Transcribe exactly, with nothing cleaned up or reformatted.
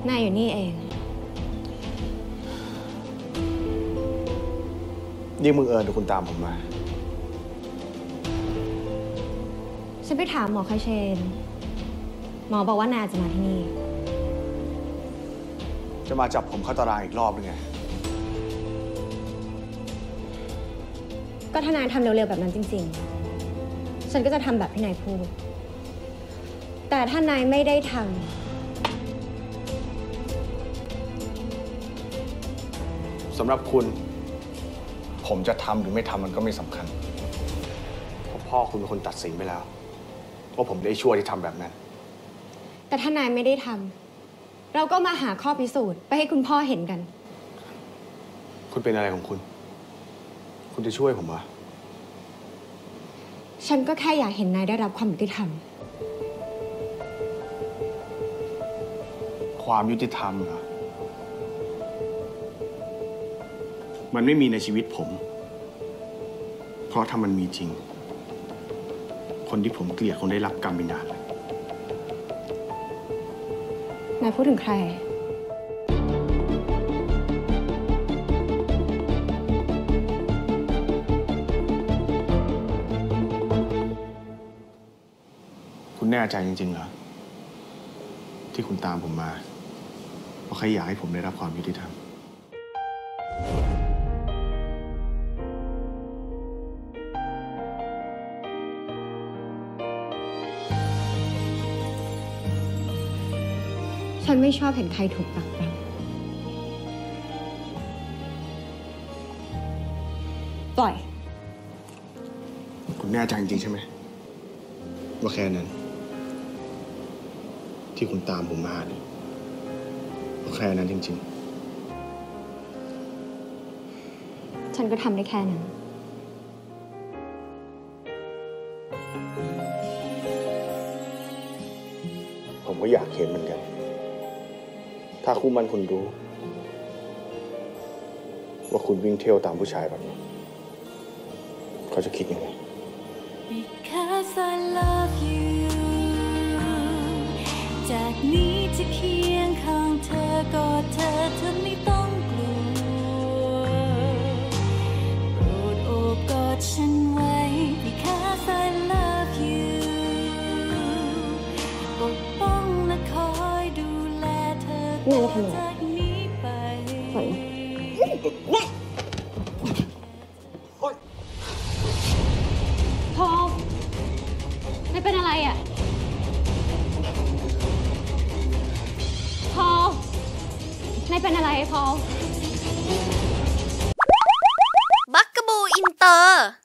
นายอยู่นี่เองยิ่งมึงเอิญที่คุณตามผมมาฉันไปถามหมอคาเชนหมอบอกว่านายจะมาที่นี่จะมาจับผมเข้าตารางอีกรอบหรือไงก็ถ้านายทำเร็วๆแบบนั้นจริงๆฉันก็จะทำแบบที่นายพูดแต่ถ้านายไม่ได้ทำสำหรับคุณผมจะทำหรือไม่ทำมันก็ไม่สำคัญเพราะพ่อคุณเป็นคนตัดสินไปแล้วว่าผมได้ชั่วที่ทำแบบนั้นแต่ถ้านายไม่ได้ทำเราก็มาหาข้อพิสูจน์ไปให้คุณพ่อเห็นกันคุณเป็นอะไรของคุณคุณจะช่วยผมเหรอฉันก็แค่อยากเห็นนายได้รับความยุติธรรมความยุติธรรมเหรอมันไม่มีในชีวิตผมเพราะถ้ามันมีจริงคนที่ผมเกลียดคงได้รับกรรมเป็นนานเลยนายพูดถึงใครคุณแน่ใจจริงๆเหรอที่คุณตามผมมาเพราะแค่อยากให้ผมได้รับความยุติธรรมฉันไม่ชอบเห็นใครถูกปรักปรำปล่อยคุณแน่ใจจริงๆใช่ไหมว่าแค่นั้นที่คุณตามผมมาเนี่ยว่าแค่นั้นจริงๆฉันก็ทำได้แค่นั้นผมก็อยากเห็นเหมือนกันถ้าคู่มันคุณรู้ว่าคุณวิ่งเที่ยวตามผู้ชายแบบนี้เขาจะคิดยังไง Because I love you จากนี้จะเคียงข้างเธอกอดเธอเธอไม่ต้องกลัวโปรดโอบกอดฉันไว้ Because I love you ปกป้องและคอยดูแลเธอจากนี้ไปพอไม่เป็นอะไรอ่ะพอไม่เป็นอะไรพอบักกะบูอินเตอร์